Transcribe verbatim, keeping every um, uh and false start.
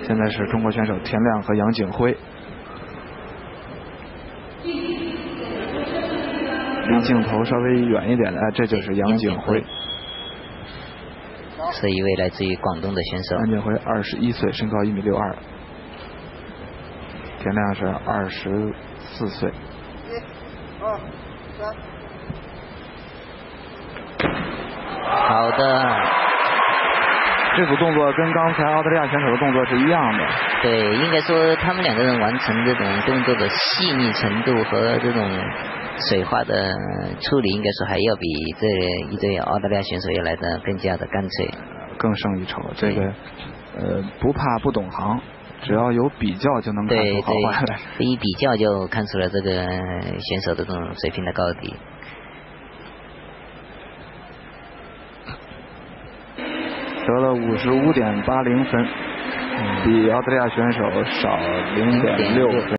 现在是中国选手田亮和杨景辉。离镜头稍微远一点的，这就是杨景辉。 是一位来自于广东的选手。 杨景辉二十一岁，身高一米六二。田亮是二十四岁。 一、二、三。 好的。 这组动作跟刚才澳大利亚选手的动作是一样的。 对，应该说他们两个人完成这种动作的细腻程度和这种水花的处理，应该说还要比这一对澳大利亚选手要来的更加的干脆， 更胜一筹。这个呃不怕不懂行，只要有比较就能看出好坏来。 对，一比较就看出了这个选手的这种水平的高低。 得了五十五点八零分，比澳大利亚选手少零点六分。